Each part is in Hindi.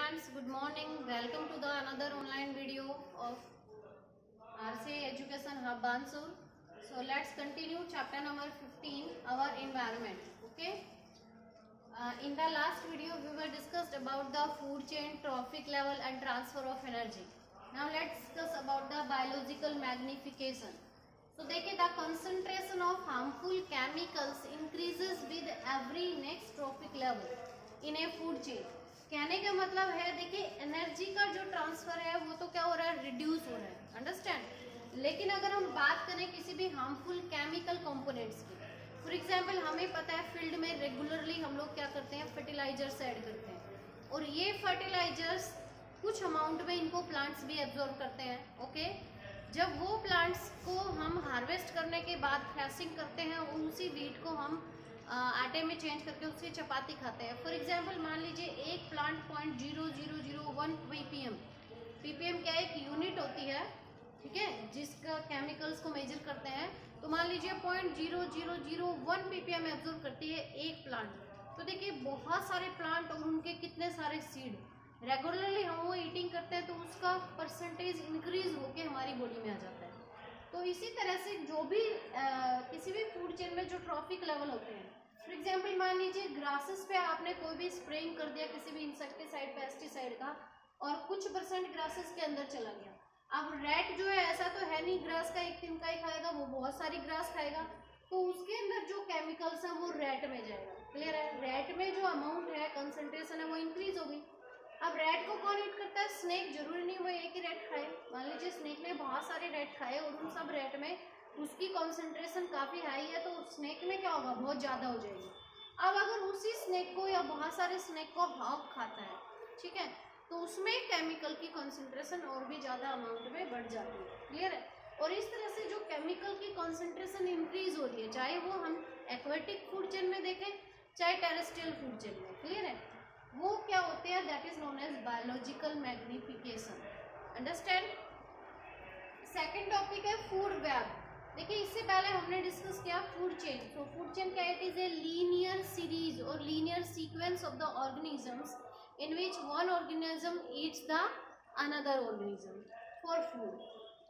friends, good morning. Welcome to the another online video of RCA Education Hub Bansur. So let's continue chapter number 15, our environment. Okay. In the last video we were discussed about the food chain, trophic level and transfer of energy. Now let's discuss about the biological magnification. So देखिए, the concentration of harmful chemicals increases with every next trophic level in a food chain. कहने का मतलब है, देखिए एनर्जी का जो ट्रांसफर है वो तो क्या हो रहा है, रिड्यूस हो रहा है, अंडरस्टैंड। लेकिन अगर हम बात करें किसी भी हार्मफुल केमिकल कंपोनेंट्स की, फॉर एग्जांपल हमें पता है फील्ड में रेगुलरली हम लोग क्या करते हैं, फर्टिलाइजर्स ऐड करते हैं और ये फर्टिलाइजर्स कुछ अमाउंट में इनको प्लांट्स भी एब्जॉर्ब करते हैं। ओके, जब वो प्लांट्स को हम हार्वेस्ट करने के बाद थ्रेसिंग करते हैं और उसी वीट को हम आटे में चेंज करके उसकी चपाती खाते हैं। फॉर एग्जांपल मान लीजिए एक प्लांट 0.0001 ppm क्या एक यूनिट होती है, ठीक है, जिसका केमिकल्स को मेजर करते हैं। तो मान लीजिए 0.0001 ppm एब्जॉर्ब करती है एक प्लांट। तो देखिए बहुत सारे प्लांट और उनके कितने सारे सीड रेगुलरली हम वो ईटिंग करते हैं तो उसका परसेंटेज इंक्रीज होके हमारी बॉडी में आ जाता है। तो इसी तरह से जो भी किसी भी फूड चेन में जो ट्रॉफिक लेवल होते हैं, फॉर एग्जाम्पल मान लीजिए ग्रासेस पे आपने कोई भी स्प्रेइंग कर दिया किसी भी इंसेक्टिसाइड पेस्टिसाइड का और कुछ परसेंट ग्रासेस के अंदर चला गया। अब रैट जो है ऐसा तो है नहीं ग्रास का एक तिनका ही खाएगा, वो बहुत सारी ग्रास खाएगा, तो उसके अंदर जो केमिकल्स है वो रैट में जाएगा। क्लियर है, रैट में जो अमाउंट है कंसंट्रेशन है वो इंक्रीज होगी। अब रैट को कौन ईट करता है, स्नेक। जरूरी नहीं वो एक ही रैट खाए, मान लीजिए स्नेक ने बहुत सारे रैट खाए और उन सब रैट में उसकी कंसंट्रेशन काफ़ी हाई है तो स्नेक में क्या होगा, बहुत ज़्यादा हो जाएगी। अब अगर उसी स्नेक को या बहुत सारे स्नेक को हॉग खाता है, ठीक है, तो उसमें केमिकल की कंसंट्रेशन और भी ज़्यादा अमाउंट में बढ़ जाती है। क्लियर है, और इस तरह से जो केमिकल की कंसंट्रेशन इंक्रीज हो रही है, चाहे वो हम एक्वेटिक फूड चेन में देखें चाहे टेरेस्ट्रियल फूड चेन में, क्लियर है, वो क्या होते हैं, that is known as biological magnification. Understand. Second topic है फूड वेब। देखिए इससे पहले हमने डिस्कस किया फूड चेन। तो फूड चेन क्या है, it is a linear series और linear sequence of the organisms in which one organism eats the another organism for food.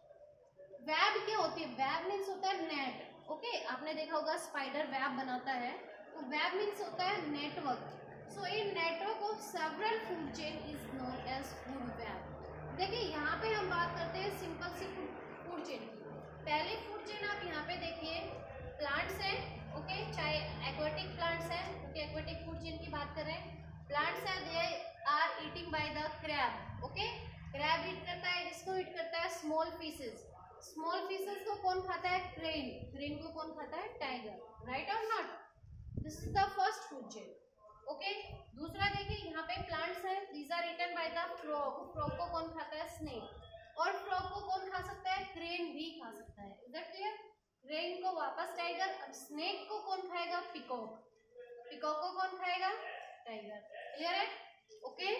Web क्या होती है, वेब मीन्स होता है नेट। ओके, आपने देखा होगा स्पाइडर वेब बनाता है, तो वेब मीन्स होता है network. So a network of several food chain is known as food web. देखिए यहाँ पे हम बात करते हैं सिंपल सी फूड चेन की। पहले फूड चेन आप यहाँ पे देखिए प्लांट्स हैं, ओके, चाहे एक्वेटिक प्लांट्स हैं क्योंकि एक्वेटिक फूड चेन की बात कर रहे हैं। प्लांट्स हैं, they are eating by the crab. Okay, crab eat करता है, इसको ईट करता है स्मॉल फिशेस। स्मॉल फिशेस को कौन खाता है, क्रेन। क्रेन को कौन खाता है, टाइगर। राइट और not, this is the first food chain. Okay, दूसरा देखिए यहाँ पे प्लांट्स हैं, these are eaten by the frog. Frog को कौन खाता है, स्नेक। और फ्रॉग को कौन खा सकता है, क्रेन भी खा सकता है। Is that clear. क्रेन को वापस टाइगर, अब स्नेक को कौन खाएगा, पिकॉक। पिकॉक को कौन खाएगा, टाइगर। क्लियर है, ओके।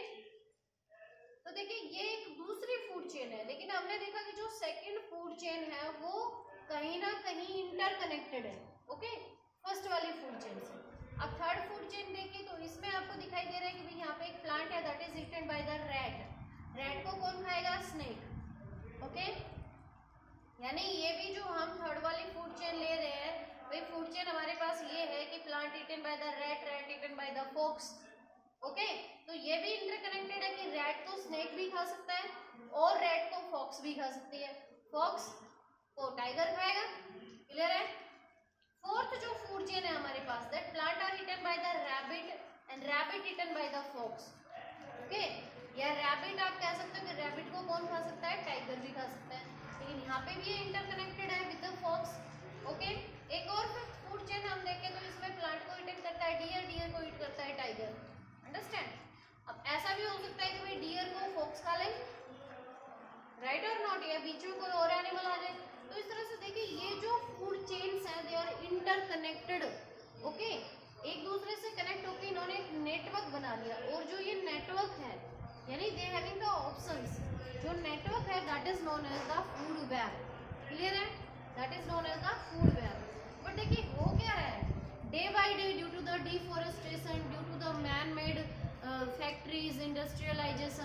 तो देखिए ये एक दूसरी फूड चेन है, लेकिन हमने देखा कि जो सेकेंड फूड चेन है वो कहीं ना कहीं इंटरकनेक्टेड है, ओके, फर्स्ट वाली फूड चेन से। अब थर्ड फूड चेन देखिए तो इसमें आपको दिखाई दे रहा है कि भाई यहाँ पे एक प्लांट है that is eaten by the rat. Rat को कौन खाएगा, स्नेक। ओके, यानी ये भी जो हम थर्ड वाली फूड चेन ले रहे हैं, भाई फूड चेन हमारे पास ये है कि plant eaten by the rat, rat eaten by the fox. Okay, तो ये भी इंटरकनेक्टेड है कि रैट तो स्नेक भी खा सकता है और रैट तो फॉक्स भी खा सकती है, फॉक्स को टाइगर खाएगा। क्लियर है। फोर्थ जो फूड चेन है हमारे पास, that plant are eaten by the rabbit and rabbit eaten by the fox. Okay, या रैबिट आप कह सकते हो कि रैबिट को कौन खा सकता है, टाइगर भी खा सकता है, लेकिन यहाँ पे भी ये इंटरकनेक्टेड है विद द फॉक्स। ओके, एक और फूड चेन हम देखें तो इसमें प्लांट को ईट करता है डियर, डियर को ईट करता है टाइगर। अंडरस्टैंड। अब ऐसा भी हो सकता है कि भाई डियर को फॉक्स खा ले, राइट और नॉट, या बीच में कोई और एनिमल आ जाए। तो इस तरह से देखिए ये जो फूड चेन्स हैं दे आर इंटरकनेक्टेड। ओके, एक दूसरे से कनेक्ट होकर इन्होंने एक नेटवर्क बना लिया और जो ये नेटवर्क है यानी दे हैविंग द ऑप्शंस, जो नेटवर्क है that is known as the food web. Clear है, that is known as the food web. But देखिए हो क्या रहा है, day by day due to the deforestation, due to the man made factories, industrialization,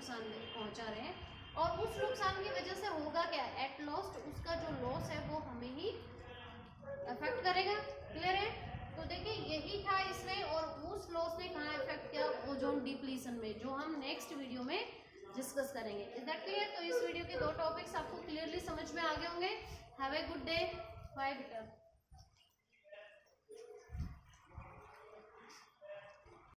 नुकसान पहुंचा रहे हैं, और उस नुकसान की वजह से होगा क्या, एट लॉस्ट उसका जो लॉस है वो हमें ही अफेक्ट करेगा। क्लियर है? तो देखिए यही था इसमें, और उस लॉस ने कहाँ इफेक्ट किया, ओजोन डिप्लीशन में, जो हम नेक्स्ट वीडियो में डिस्कस करेंगे। Is that clear? तो इस वीडियो के 2 टॉपिक्स आपको क्लियरली समझ में आ गए होंगे। Have a good day, bye बेटा।